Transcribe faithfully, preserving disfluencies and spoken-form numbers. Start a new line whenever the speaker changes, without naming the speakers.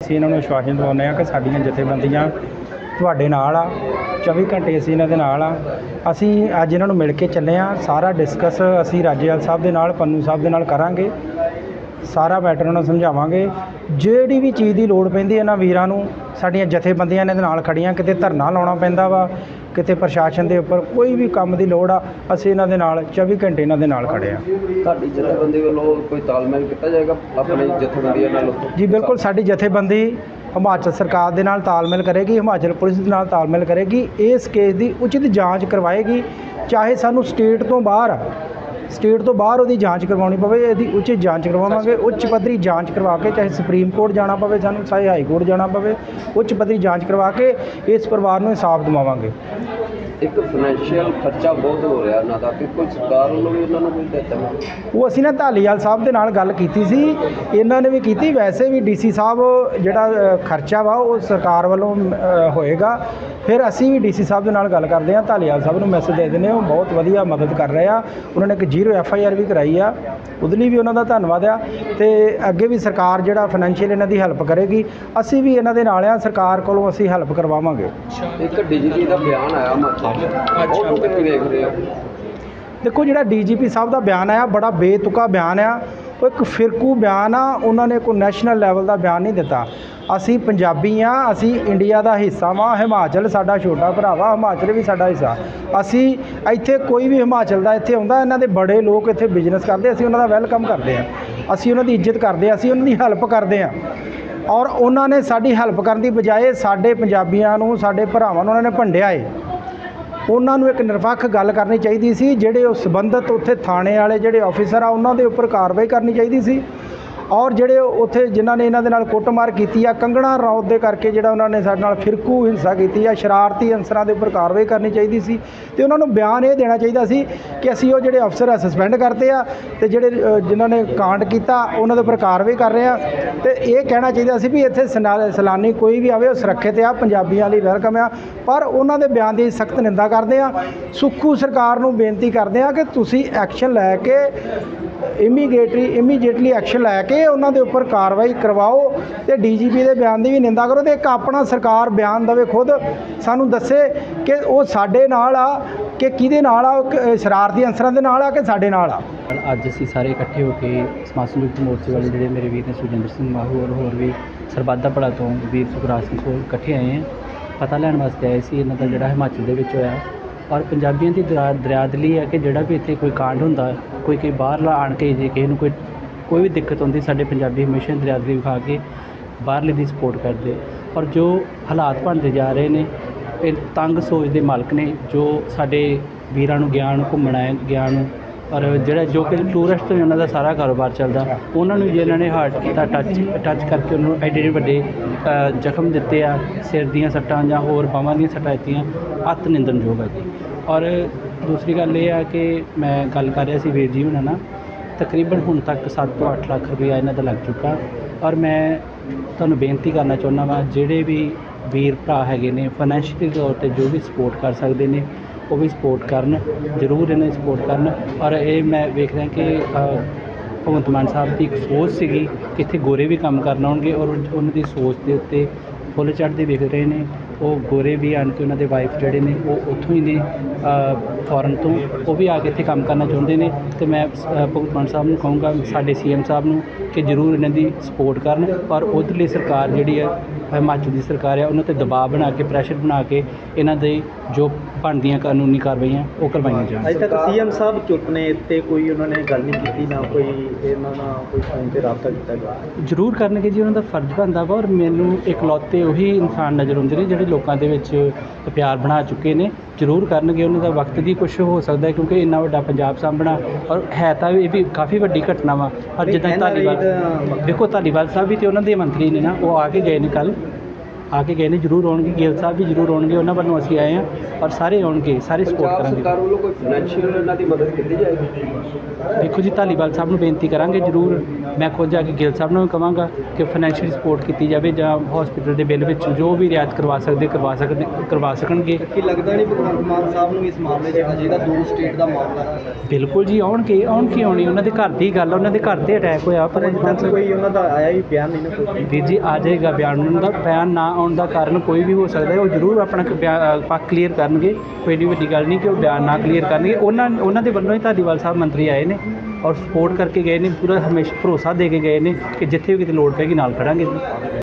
ਅਸੀਂ ਇਹਨਾਂ ਨੂੰ ਵਿਸ਼ਵਾਸ ਦਿਵਾਉਂਦੇ ਹਾਂ ਕਿ ਸਾਡੀਆਂ ਜਥੇਬੰਦੀਆਂ ਤੁਹਾਡੇ ਨਾਲ ਆ, ਚੌਵੀ ਘੰਟੇ ਅਸੀਂ ਇਹਨਾਂ ਦੇ ਨਾਲ ਆ। ਅਸੀਂ ਅੱਜ ਇਹਨਾਂ ਨੂੰ ਮਿਲ ਕੇ ਚੱਲੇ ਹਾਂ। ਸਾਰਾ ਡਿਸਕਸ ਅਸੀਂ ਰਾਜੇਵਾਲ ਸਾਹਿਬ ਦੇ ਨਾਲ, ਪੰਨੂ ਸਾਹਿਬ ਦੇ ਨਾਲ ਕਰਾਂਗੇ। ਸਾਰਾ ਮੈਟਰ ਉਹਨਾਂ ਨੂੰ ਸਮਝਾਵਾਂਗੇ। ਜਿਹੜੀ ਵੀ ਚੀਜ਼ ਦੀ ਲੋੜ ਪੈਂਦੀ ਇਹਨਾਂ ਵੀਰਾਂ ਨੂੰ, ਸਾਡੀਆਂ ਜਥੇਬੰਦੀਆਂ ਇਹਨਾਂ ਦੇ ਨਾਲ ਖੜੀਆਂ। ਕਿਤੇ ਧਰਨਾ ਲਾਉਣਾ ਪੈਂਦਾ ਵਾ, ਕਿਤੇ ਪ੍ਰਸ਼ਾਸਨ ਦੇ ਉੱਪਰ ਕੋਈ ਵੀ ਕੰਮ ਦੀ ਲੋੜ ਆ, ਅਸੀਂ ਇਹਨਾਂ ਦੇ ਨਾਲ ਚੌਵੀ ਘੰਟੇ ਇਹਨਾਂ ਦੇ ਨਾਲ ਖੜੇ ਹਾਂ।
ਤੁਹਾਡੀ ਜਥੇਬੰਦੀ ਵੱਲੋਂ ਕੋਈ ਤਾਲਮੇਲ ਕੀਤਾ ਜਾਏਗਾ ਆਪਣੀ ਜਥੇਬੰਦੀਆਂ ਨਾਲ?
ਜੀ ਬਿਲਕੁਲ, ਸਾਡੀ ਜਥੇਬੰਦੀ ਹਿਮਾਚਲ ਸਰਕਾਰ ਦੇ ਨਾਲ ਤਾਲਮੇਲ ਕਰੇਗੀ, ਹਿਮਾਚਲ ਪੁਲਿਸ ਦੇ ਨਾਲ ਤਾਲਮੇਲ ਕਰੇਗੀ। ਇਸ ਕੇਸ ਦੀ ਉਚਿਤ ਜਾਂਚ ਕਰਵਾਏਗੀ। ਚਾਹੇ ਸਾਨੂੰ ਸਟੇਟ ਤੋਂ ਬਾਹਰ ਸਟੇਟ ਤੋਂ ਬਾਹਰ ਉਹਦੀ ਜਾਂਚ ਕਰਵਾਉਣੀ ਪਵੇ, ਇਹਦੀ ਉਚਿਤ ਜਾਂਚ ਕਰਵਾਵਾਂਗੇ। ਉੱਚ ਪੱਧਰੀ ਜਾਂਚ ਕਰਵਾ ਕੇ, ਚਾਹੇ ਸੁਪਰੀਮ ਕੋਰਟ ਜਾਣਾ ਪਵੇ ਸਾਨੂੰ, ਚਾਹੇ ਹਾਈ ਕੋਰਟ ਜਾਣਾ ਪਵੇ, ਉੱਚ ਪੱਧਰੀ ਜਾਂਚ ਕਰਵਾ ਕੇ ਇਸ ਪਰਿਵਾਰ ਨੂੰ ਇਨਸਾਫ ਦਿਵਾਵਾਂਗੇ।
ਇੱਕ ਫਾਈਨੈਂਸ਼ੀਅਲ ਖਰਚਾ ਬਹੁਤ ਹੋ ਰਿਹਾ ਉਹਨਾਂ ਦਾ, ਕਿ ਕੋਈ ਸਰਕਾਰ ਵੱਲੋਂ ਵੀ ਉਹਨਾਂ ਨੂੰ ਕੋਈ ਦਿੱਤਾ? ਉਹ
ਅਸੀਂ ਨਾ ਧਾਲੀਵਾਲ ਸਾਹਿਬ ਦੇ ਨਾਲ ਗੱਲ ਕੀਤੀ ਸੀ, ਇਹਨਾਂ ਨੇ ਵੀ ਕੀਤੀ। ਵੈਸੇ ਵੀ ਡੀਸੀ ਸਾਹਿਬ ਜਿਹੜਾ ਖਰਚਾ ਵਾ ਉਹ ਸਰਕਾਰ ਵੱਲੋਂ ਹੋਏਗਾ। ਫਿਰ ਅਸੀਂ ਵੀ ਡੀਸੀ ਸਾਹਿਬ ਦੇ ਨਾਲ ਗੱਲ ਕਰਦੇ ਹਾਂ, ਧਾਲੀਵਾਲ ਸਾਹਿਬ ਨੂੰ ਮੈਸੇਜ ਦੇ ਦਿੰਦੇ ਹਾਂ। ਉਹ ਬਹੁਤ ਵਧੀਆ ਮਦਦ ਕਰ ਰਹੇ ਆ। ਉਹਨਾਂ ਨੇ ਇੱਕ ਜ਼ੀਰੋ ਐਫ ਆਈ ਆਰ ਵੀ ਕਰਾਈ ਆ, ਉਹਦੇ ਲਈ ਵੀ ਉਹਨਾਂ ਦਾ ਧੰਨਵਾਦ ਆ। ਅਤੇ ਅੱਗੇ ਵੀ ਸਰਕਾਰ ਜਿਹੜਾ ਫਾਈਨੈਂਸ਼ੀਅਲ ਇਹਨਾਂ ਦੀ ਹੈਲਪ ਕਰੇਗੀ। ਅਸੀਂ ਵੀ ਇਹਨਾਂ ਦੇ ਨਾਲ ਆ, ਸਰਕਾਰ ਕੋਲੋਂ ਅਸੀਂ ਹੈਲਪ ਕਰਵਾਵਾਂਗੇ।
ਇੱਕ ਡੀ ਜੀ ਪੀ ਦਾ ਬਿਆਨ ਆਇਆ ਹਿਮਾਚਲ, ਉਹਨੂੰ ਕਿਵੇਂ ਵੇਖ ਰਹੇ ਹੋ?
ਦੇਖੋ, ਜਿਹੜਾ ਡੀ ਜੀ ਪੀ ਸਾਹਿਬ ਦਾ ਬਿਆਨ ਆਇਆ ਬੜਾ ਬੇਤੁਕਾ ਬਿਆਨ ਆ। ਉਹ ਇੱਕ ਫਿਰਕੂ ਬਿਆਨ ਆ। ਉਹਨਾਂ ਨੇ ਕੋਈ ਨੈਸ਼ਨਲ ਲੈਵਲ ਦਾ ਬਿਆਨ ਨਹੀਂ ਦਿੱਤਾ। ਅਸੀਂ ਪੰਜਾਬੀ ਹਾਂ, ਅਸੀਂ ਇੰਡੀਆ ਦਾ ਹਿੱਸਾ ਵਾਂ। ਹਿਮਾਚਲ ਸਾਡਾ ਛੋਟਾ ਭਰਾ ਵਾ, ਹਿਮਾਚਲ ਵੀ ਸਾਡਾ ਹਿੱਸਾ। ਅਸੀਂ ਇੱਥੇ ਕੋਈ ਵੀ ਹਿਮਾਚਲ ਦਾ ਇੱਥੇ ਆਉਂਦਾ, ਇਹਨਾਂ ਦੇ ਬੜੇ ਲੋਕ ਇੱਥੇ ਬਿਜ਼ਨਸ ਕਰਦੇ, ਅਸੀਂ ਉਹਨਾਂ ਦਾ ਵੈਲਕਮ ਕਰਦੇ ਹਾਂ, ਅਸੀਂ ਉਹਨਾਂ ਦੀ ਇੱਜ਼ਤ ਕਰਦੇ ਹਾਂ, ਅਸੀਂ ਉਹਨਾਂ ਦੀ ਹੈਲਪ ਕਰਦੇ ਹਾਂ। ਔਰ ਉਹਨਾਂ ਨੇ ਸਾਡੀ ਹੈਲਪ ਕਰਨ ਦੀ ਬਜਾਏ ਸਾਡੇ ਪੰਜਾਬੀਆਂ ਨੂੰ, ਸਾਡੇ ਭਰਾਵਾਂ ਨੂੰ ਉਹਨਾਂ ਨੇ ਭੰਡਿਆ ਏ। ਉਹਨਾਂ ਨੂੰ ਇੱਕ ਨਿਰਪੱਖ ਗੱਲ ਕਰਨੀ ਚਾਹੀਦੀ ਸੀ। ਜਿਹੜੇ ਉਹ ਸੰਬੰਧਿਤ ਉੱਥੇ ਥਾਣੇ ਵਾਲੇ ਜਿਹੜੇ ਆਫੀਸਰ ਆ, ਉਹਨਾਂ ਦੇ ਉੱਪਰ ਕਾਰਵਾਈ ਕਰਨੀ ਚਾਹੀਦੀ ਸੀ। ਔਰ ਜਿਹੜੇ ਉੱਥੇ ਜਿਨ੍ਹਾਂ ਨੇ ਇਹਨਾਂ ਦੇ ਨਾਲ ਕੁੱਟਮਾਰ ਕੀਤੀ ਆ, ਕੰਗਣਾ ਰਣੌਤ ਦੇ ਕਰਕੇ ਜਿਹੜਾ ਉਹਨਾਂ ਨੇ ਸਾਡੇ ਨਾਲ ਫਿਰਕੂ ਹਿੰਸਾ ਕੀਤੀ ਆ, ਸ਼ਰਾਰਤੀ ਅਨਸਰਾਂ ਦੇ ਉੱਪਰ ਕਾਰਵਾਈ ਕਰਨੀ ਚਾਹੀਦੀ ਸੀ। ਅਤੇ ਉਹਨਾਂ ਨੂੰ ਬਿਆਨ ਇਹ ਦੇਣਾ ਚਾਹੀਦਾ ਸੀ ਕਿ ਅਸੀਂ ਉਹ ਜਿਹੜੇ ਅਫਸਰ ਆ ਸਸਪੈਂਡ ਕਰਤੇ ਆ, ਅਤੇ ਜਿਹੜੇ ਜਿਨ੍ਹਾਂ ਨੇ ਕਾਂਡ ਕੀਤਾ ਉਹਨਾਂ ਦੇ ਉੱਪਰ ਕਾਰਵਾਈ ਕਰ ਰਹੇ ਆ। ਅਤੇ ਇਹ ਕਹਿਣਾ ਚਾਹੀਦਾ ਸੀ ਵੀ ਇੱਥੇ ਸਨਾ ਸੈਲਾਨੀ ਕੋਈ ਵੀ ਆਵੇ ਉਹ ਸੁਰੱਖਿਅਤ ਆ, ਪੰਜਾਬੀਆਂ ਲਈ ਵੈਲਕਮ ਆ। ਪਰ ਉਹਨਾਂ ਦੇ ਬਿਆਨ ਦੀ ਸਖਤ ਨਿੰਦਾ ਕਰਦੇ ਆ। ਸੁੱਖੂ ਸਰਕਾਰ ਨੂੰ ਬੇਨਤੀ ਕਰਦੇ ਆ ਕਿ ਤੁਸੀਂ ਐਕਸ਼ਨ ਲੈ ਕੇ ਇਮੀਡੀਏਟਲੀ ਇਮੀਡੀਏਟਲੀ ਐਕਸ਼ਨ ਲੈ ਕੇ ਉਹਨਾਂ ਦੇ ਉੱਪਰ ਕਾਰਵਾਈ ਕਰਵਾਓ, ਅਤੇ ਡੀ ਜੀ ਪੀ ਦੇ ਬਿਆਨ ਦੀ ਵੀ ਨਿੰਦਾ ਕਰੋ। ਅਤੇ ਇੱਕ ਆਪਣਾ ਸਰਕਾਰ ਬਿਆਨ ਦੇਵੇ, ਖੁਦ ਸਾਨੂੰ ਦੱਸੇ ਕਿ ਉਹ ਸਾਡੇ ਨਾਲ ਆ ਕਿ ਕਿਹਦੇ ਨਾਲ ਆ, ਸ਼ਰਾਰਤੀ ਅਨਸਰਾਂ ਦੇ ਨਾਲ ਆ ਕਿ ਸਾਡੇ ਨਾਲ ਆ।
ਅੱਜ ਅਸੀਂ ਸਾਰੇ ਇਕੱਠੇ ਹੋ ਕੇ ਸਮਾਜ ਸੰਯੁਕਤ ਮੋਰਚੇ ਵਾਲੇ ਜਿਹੜੇ ਮੇਰੇ ਵੀਰ ਨੇ ਸੁਰਿੰਦਰ ਸਿੰਘ ਮਾਹੂ ਔਰ ਹੋਰ ਵੀ ਸਰਬੱਤ ਦਾ ਭਲਾ ਤੋਂ ਵੀਰ ਸੁਖਰਾਜ ਸਿੰਘ ਕੋਲ ਇਕੱਠੇ ਆਏ ਹਾਂ। ਪਤਾ ਲੈਣ ਵਾਸਤੇ ਆਏ ਸੀ ਇਹਨਾਂ ਦਾ ਜਿਹੜਾ ਹਿਮਾਚਲ ਦੇ ਵਿੱਚ ਹੋਇਆ। ਔਰ ਪੰਜਾਬੀਆਂ ਦੀ ਦਰਾ ਦਰਿਆਦਲੀ ਹੈ ਕਿ ਜਿਹੜਾ ਵੀ ਇੱਥੇ ਕੋਈ ਕਾਂਡ ਹੁੰਦਾ, ਕੋਈ ਕੋਈ ਬਾਹਰਲਾ ਆਣ ਕੇ ਜੇ ਕਿਸੇ ਨੂੰ ਕੋਈ ਕੋਈ ਵੀ ਦਿੱਕਤ ਹੁੰਦੀ, ਸਾਡੇ ਪੰਜਾਬੀ ਹਮੇਸ਼ਾ ਦਰਿਆਦਲੀ ਵਿਖਾ ਕੇ ਬਾਹਰਲੇ ਦੀ ਸਪੋਰਟ ਕਰਦੇ। ਔਰ ਜੋ ਹਾਲਾਤ ਬਣਦੇ ਜਾ ਰਹੇ ਨੇ, ਇਹ ਤੰਗ ਸੋਚ ਦੇ ਮਾਲਕ ਨੇ, ਜੋ ਸਾਡੇ ਵੀਰਾਂ ਨੂੰ ਗਿਆਨ ਘੁੰਮਣਾ ਹੈ ਗਿਆਨ ਨੂੰ, ਔਰ ਜਿਹੜਾ ਜੋ ਕਿ ਟੂਰਿਸਟ ਤੋਂ ਉਹਨਾਂ ਦਾ ਸਾਰਾ ਕਾਰੋਬਾਰ ਚੱਲਦਾ, ਉਹਨਾਂ ਨੂੰ ਜੇ ਇਹਨਾਂ ਨੇ ਹਾਰਟ ਕੀਤਾ, ਟੱਚ ਟੱਚ ਕਰਕੇ ਉਹਨੂੰ ਐਡੇ ਐਡੇ ਵੱਡੇ ਜ਼ਖਮ ਦਿੱਤੇ ਆ, ਸਿਰ ਦੀਆਂ ਸੱਟਾਂ ਜਾਂ ਹੋਰ ਬਾਹਾਂ ਦੀਆਂ ਸੱਟਾਂ ਦਿੱਤੀਆਂ, ਅਤ ਨਿੰਦਣਯੋਗ ਹੈ ਜੀ। ਔਰ ਦੂਸਰੀ ਗੱਲ ਇਹ ਆ ਕਿ ਮੈਂ ਗੱਲ ਕਰ ਰਿਹਾ ਸੀ ਵੀਰ ਜੀ ਉਹਨਾਂ ਨਾਲ, ਤਕਰੀਬਨ ਹੁਣ ਤੱਕ ਸੱਤ ਤੋਂ ਅੱਠ ਲੱਖ ਰੁਪਇਆ ਇਹਨਾਂ ਦਾ ਲੱਗ ਚੁੱਕਾ। ਔਰ ਮੈਂ ਤੁਹਾਨੂੰ ਬੇਨਤੀ ਕਰਨਾ ਚਾਹੁੰਦਾ ਵਾ, ਜਿਹੜੇ ਵੀ ਵੀਰ ਭਰਾ ਹੈਗੇ ਨੇ ਫਾਈਨੈਂਸ਼ੀਅਲੀ ਤੌਰ 'ਤੇ ਜੋ ਵੀ ਸਪੋਰਟ ਕਰ ਸਕਦੇ ਨੇ ਉਹ ਵੀ ਸਪੋਰਟ ਕਰਨ, ਜ਼ਰੂਰ ਇਹਨਾਂ ਦੀ ਸਪੋਰਟ ਕਰਨ। ਔਰ ਇਹ ਮੈਂ ਵੇਖ ਰਿਹਾ ਕਿ ਭਗਵੰਤ ਮਾਨ ਸਾਹਿਬ ਦੀ ਇੱਕ ਸੋਚ ਸੀਗੀ ਕਿ ਇੱਥੇ ਗੋਰੇ ਵੀ ਕੰਮ ਕਰਨ ਆਉਣਗੇ, ਔਰ ਉਹਨਾਂ ਦੀ ਸੋਚ ਦੇ ਉੱਤੇ ਫੁੱਲ ਚੜ੍ਹਦੇ ਵਿਖ ਰਹੇ ਨੇ। ਉਹ ਗੋਰੇ ਵੀ ਆਣ ਕੇ ਉਹਨਾਂ ਦੇ ਵਾਈਫ ਜਿਹੜੇ ਨੇ ਉਹ ਉੱਥੋਂ ਹੀ ਨੇ ਫੋਰਨ ਤੋਂ, ਉਹ ਵੀ ਆ ਕੇ ਇੱਥੇ ਕੰਮ ਕਰਨਾ ਚਾਹੁੰਦੇ ਨੇ। ਅਤੇ ਮੈਂ ਭਗਵੰਤ ਮਾਨ ਸਾਹਿਬ ਨੂੰ ਕਹੂੰਗਾ, ਸਾਡੇ ਸੀ ਐਮ ਸਾਹਿਬ ਨੂੰ, ਕਿ ਜ਼ਰੂਰ ਇਹਨਾਂ ਦੀ ਸਪੋਰਟ ਕਰਨ। ਪਰ ਉੱਧਰਲੀ ਸਰਕਾਰ ਜਿਹੜੀ ਹੈ ਹਿਮਾਚਲ ਦੀ ਸਰਕਾਰ ਹੈ, ਉਹਨਾਂ 'ਤੇ ਦਬਾਅ ਬਣਾ ਕੇ, ਪ੍ਰੈਸ਼ਰ ਬਣਾ ਕੇ ਇਹਨਾਂ ਦੇ ਜੋ ਬਣਦੀਆਂ ਕਾਨੂੰਨੀ ਕਾਰਵਾਈਆਂ ਉਹ ਕਰਵਾਈਆਂ ਜਾਣ।
ਅਜੇ ਤੱਕ ਸੀ ਐਮ ਸਾਹਿਬ ਚੁੱਪ ਨੇ, ਇੱਥੇ ਕੋਈ ਉਹਨਾਂ ਨੇ ਗੱਲ ਨਹੀਂ ਕੀਤੀ, ਨਾ ਕੋਈ ਇਹਨਾਂ ਨਾਲ ਕੋਈ ਫੋਨ 'ਤੇ ਰਾਬਤਾ ਕੀਤਾ ਗਿਆ।
ਜ਼ਰੂਰ ਕਰਨਗੇ ਜੀ, ਉਹਨਾਂ ਦਾ ਫਰਜ਼ ਬਣਦਾ ਵਾ। ਔਰ ਮੈਨੂੰ ਇਕਲੌਤੇ ਉਹੀ ਇਨਸਾਨ ਨਜ਼ਰ ਆਉਂਦੇ ਨੇ ਜਿਹੜੇ ਲੋਕਾਂ ਦੇ ਵਿੱਚ ਪਿਆਰ ਬਣਾ ਚੁੱਕੇ ਨੇ। ਜ਼ਰੂਰ ਕਰਨਗੇ, ਉਹਨਾਂ ਦਾ ਵਕਤ ਦੀ ਕੁਛ ਹੋ ਸਕਦਾ, ਕਿਉਂਕਿ ਇੰਨਾ ਵੱਡਾ ਪੰਜਾਬ ਸਾਂਭਣਾ, ਔਰ ਹੈ ਤਾਂ ਇਹ ਵੀ ਕਾਫੀ ਵੱਡੀ ਘਟਨਾ ਵਾ। ਔਰ ਜਿੱਦਾਂ ਧਾਲੀਵਾਲ ਦੇਖੋ, ਧਾਲੀਵਾਲ ਸਾਹਿਬ ਵੀ ਤਾਂ ਉਹਨਾਂ ਦੇ ਮੰਤਰੀ ਨੇ ਨਾ, ਉਹ ਆ ਕੇ ਗਏ ਨੇ ਕੱਲ੍ਹ, ਆ ਕੇ ਗਏ ਨੇ, ਜ਼ਰੂਰ ਆਉਣਗੇ। ਗਿੱਲ ਸਾਹਿਬ ਵੀ ਜ਼ਰੂਰ ਆਉਣਗੇ, ਉਹਨਾਂ ਵੱਲੋਂ ਅਸੀਂ ਆਏ ਹਾਂ ਔਰ ਸਾਰੇ ਆਉਣਗੇ, ਸਾਰੇ ਸਪੋਰਟ
ਪੰਜਾਬ
ਕਰਾਂਗੇ।
ਸਰਕਾਰ ਵੱਲੋਂ ਕੋਈ ਫਾਈਨੈਂਸ਼ੀਅਲ ਇਹਨਾਂ ਦੀ ਮਦਦ ਕੀਤੀ ਜਾਏਗੀ?
ਦੇਖੋ ਜੀ, ਧਾਲੀਵਾਲ ਸਾਹਿਬ ਨੂੰ ਬੇਨਤੀ ਕਰਾਂਗੇ ਜ਼ਰੂਰ। ਮੈਂ ਖੁਦ ਜਾ ਕੇ ਗਿੱਲ ਸਾਹਿਬ ਨੂੰ ਵੀ ਕਹਾਂਗਾ ਕਿ ਫਾਈਨੈਂਸ਼ੀਅਲ ਸਪੋਰਟ ਕੀਤੀ ਜਾਵੇ ਜਾਂ ਹਸਪੀਟਲ ਦੇ ਬਿੱਲ ਵਿੱਚ ਜੋ ਵੀ ਰਿਆਇਤ ਕਰਵਾ ਸਕਦੇ ਕਰਵਾ ਸਕਦੇ ਕਰਵਾ ਸਕਣਗੇ।
ਕੀ ਲੱਗਦਾ ਨਹੀਂ ਭਗਵੰਤ ਮਾਨ ਸਾਹਿਬ ਨੂੰ ਇਸ ਮਾਮਲੇ 'ਚ ਅਜਿਹਾ ਦੋ ਸਟੇਟ ਦਾ ਮਾਮਲਾ ਹੈ?
ਬਿਲਕੁਲ ਜੀ, ਆਉਣਗੇ ਆਉਣਗੇ ਆਉਣੀ ਉਹਨਾਂ ਦੇ ਘਰ ਦੀ ਗੱਲ, ਉਹਨਾਂ ਦੇ ਘਰ ਤੇ ਅਟੈਕ ਹੋਇਆ।
ਪਰ ਅਜੇ ਤੱਕ ਕੋਈ ਉਹਨਾਂ ਦਾ ਆਇਆ ਹੀ ਬਿਆਨ ਨਹੀਂ ਨਾ ਕੋਈ।
ਵੀਰ ਜੀ, ਆ ਜਾਏਗਾ ਬਿਆਨ। ਉਹਨਾਂ ਦਾ ਬਿਆਨ ਨਾ ਆਉਣ ਦਾ ਕਾਰਨ ਕੋਈ ਵੀ ਹੋ ਸਕਦਾ ਹੈ, ਉਹ ਜ਼ਰੂਰ ਆਪਣਾ ਕ- ਬਿਆ- ਪੱਖ ਕਲੀਅਰ ਕਰਨਗੇ। ਕੋਈ ਏਡੀ ਵੱਡੀ ਗੱਲ ਨਹੀਂ ਕਿ ਉਹ ਬਿਆਨ ਨਾ ਕਲੀਅਰ ਕਰਨਗੇ। ਉਹਨਾਂ ਉਹਨਾਂ ਦੇ ਵੱਲੋਂ ਹੀ ਧਾਲੀਵਾਲ ਸਾਹਿਬ ਮੰਤਰੀ ਆਏ ਨੇ ਔਰ ਸਪੋਰਟ ਕਰਕੇ ਗਏ ਨੇ, ਪੂਰਾ ਹਮੇਸ਼ਾ ਭਰੋਸਾ ਦੇ ਕੇ ਗਏ ਨੇ ਕਿ ਜਿੱਥੇ ਵੀ ਕਿਤੇ ਲੋੜ ਪੈਗੀ ਨਾਲ ਖੜਾਂਗੇ ਜੀ।